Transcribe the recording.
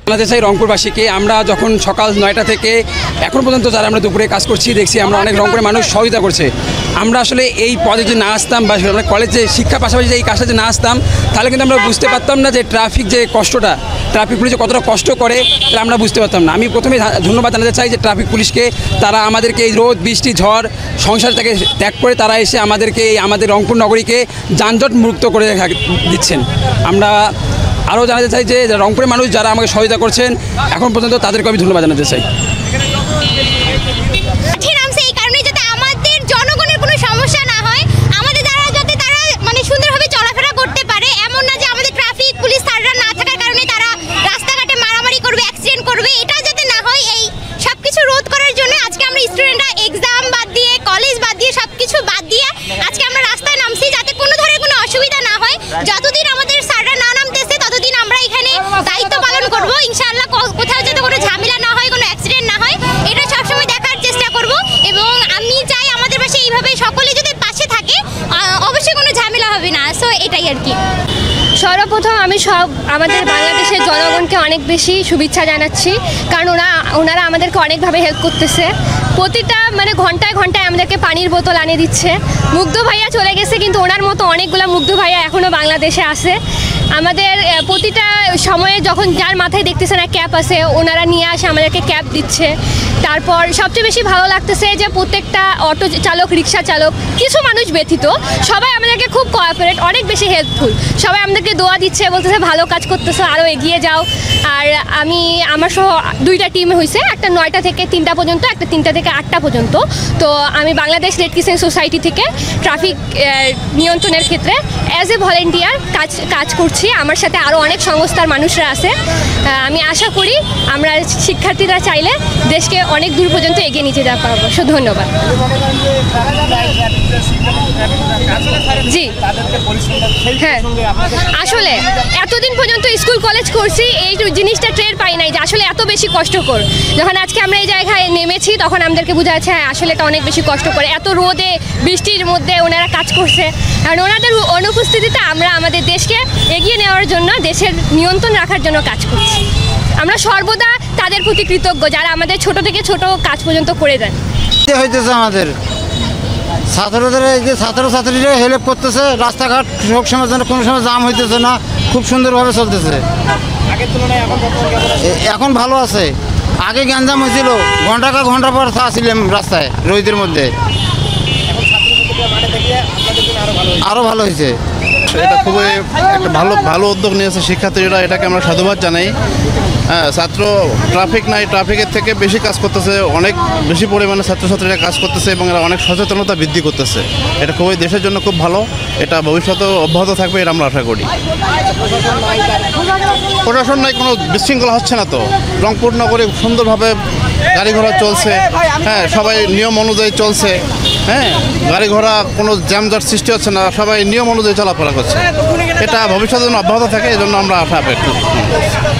জানাতে চাই রংপুরবাসীকে, আমরা যখন সকাল 9টা থেকে এখন পর্যন্ত যারা আমরা দুপুরে কাজ করছি দেখছি আমরা অনেক রংপুরের মানুষ সহযোগিতা করছে। আমরা আসলে এই পদে যদি না আসতাম বা আমরা কলেজে শিক্ষা পাশাপাশি এই কাজটা যদি না আসতাম তাহলে কিন্তু আমরা বুঝতে পারতাম না যে ট্রাফিক যে কষ্টটা, ট্রাফিক পুলিশ কতটা কষ্ট করে তাহলে আমরা বুঝতে পারতাম না। আমি প্রথমে ধন্যবাদ জানাতে চাই যে ট্রাফিক পুলিশকে, তারা আমাদেরকে এই রোদ বৃষ্টি ঝড় সংসার থেকে ত্যাগ করে তারা এসে আমাদেরকে আমাদের রংপুর নগরীকে যানজট মুক্ত করে দিচ্ছেন। আমরা আরও জানাতে চাই যে রংপুরের মানুষ যারা আমাকে সহায়তা করছেন এখন পর্যন্ত তাদেরকে আমি ধন্যবাদ জানাতে চাই। সর্বপ্রথম আমি আমাদের বাংলাদেশের জনগণকে অনেক বেশি শুভেচ্ছা জানাচ্ছি, কারণ ওনারা আমাদেরকে অনেকভাবে হেল্প করতেছে। প্রতিটা ঘন্টায় ঘন্টায় আমাদেরকে পানির বোতল আনিয়ে দিচ্ছে। মুগ্ধ ভাইয়া চলে গেছে, কিন্তু ওনার মতো অনেকগুলো মুগ্ধ ভাইয়া এখনও বাংলাদেশে আছে। আমাদের প্রতিটা সময়ে যখন যার মাথায় দেখতেছে না ক্যাপ আছে, ওনারা নিয়ে আসে আমাদেরকে ক্যাপ দিচ্ছে। তারপর সবচেয়ে বেশি ভালো লাগতেছে যে প্রত্যেকটা অটো চালক, রিক্সা চালক, কিছু মানুষ ব্যতীত সবাই আমাদেরকে খুব কোঅপারেট, অনেক বেশি হেল্পফুল। সবাই আমাদেরকে দোয়া দিচ্ছে, বলতেছে ভালো কাজ করতেছে, আরও এগিয়ে যাও। আর আমার সহ 2টা টিম হয়েছে, একটা 9টা থেকে 3টা পর্যন্ত, একটা 3টা থেকে 8টা পর্যন্ত। তো আমি বাংলাদেশ রেড ক্রিসেন্ট সোসাইটি থেকে ট্রাফিক নিয়ন্ত্রণের ক্ষেত্রে অ্যাজ এ ভলেন্টিয়ার কাজ করছি। আমার সাথে আরও অনেক সংস্থার মানুষরা আছে। আমি আশা করি আমরা শিক্ষার্থীরা চাইলে দেশকে অনেক দূর পর্যন্ত এগিয়ে নিতে যেতে পারবো। ধন্যবাদ। জি হ্যাঁ, আসলে এতদিন পর্যন্ত স্কুল কলেজ করছি, এই জিনিসটা টের পাই নাই যে আসলে এত বেশি কষ্টকর। যখন আজকে আমরা এই জায়গায় নেমেছি তখন আমাদেরকে বোঝা যাচ্ছে হ্যাঁ আসলে এটা অনেক বেশি কষ্ট করে, এত রোদে বৃষ্টির মধ্যে ওনারা কাজ করছে। কারণ ওনাদের অনুপস্থিতিতে আমরা আমাদের দেশকে এগিয়ে নেওয়ার জন্য, দেশের নিয়ন্ত্রণ রাখার জন্য কাজ করছি। আমরা সর্বদা তাদের প্রতি কৃতজ্ঞ যারা আমাদের ছোট থেকে ছোট কাজ পর্যন্ত করে দেন। হইতেছে আমাদের ছাত্রদের, এই যে ছাত্রছাত্রীরা হেল্প করতেছে, রাস্তাঘাট সব সময় যেন কোনো সময় জাম হইতেছে না, খুব সুন্দরভাবে চলতেছে। এখন ভালো আছে, আগে গ্যাঞ্জাম হয়েছিল, ঘন্টা পর আসছিলাম রাস্তায় রোদের মধ্যে, আরও ভালো হয়েছে। এটা খুবই একটা ভালো উদ্যোগ নিয়েছে শিক্ষার্থীরা, এটাকে আমরা সাধুবাদ জানাই। হ্যাঁ, ট্রাফিক নাই, ট্রাফিকের থেকে বেশি কাজ করতেছে, অনেক বেশি পরিমাণে ছাত্রছাত্রীরা কাজ করতেছে এবং এরা অনেক সচেতনতা বৃদ্ধি করতেছে। এটা খুবই দেশের জন্য খুব ভালো, এটা ভবিষ্যতেও অব্যাহত থাকবে এটা আমরা আশা করি। প্রশাসন নাই, কোনো বিশৃঙ্খলা হচ্ছে না তো, রংপুর নগরে সুন্দরভাবে গাড়ি ঘোড়া চলছে। হ্যাঁ, সবাই নিয়ম অনুযায়ী চলছে। হ্যাঁ, গাড়ি ঘোড়া কোনো জ্যামজট সৃষ্টি হচ্ছে না, সবাই নিয়ম অনুযায়ী চলাফেরা করছে। এটা ভবিষ্যতের জন্য অব্যাহত থাকে, এই জন্য আমরা আশা ব্যক্ত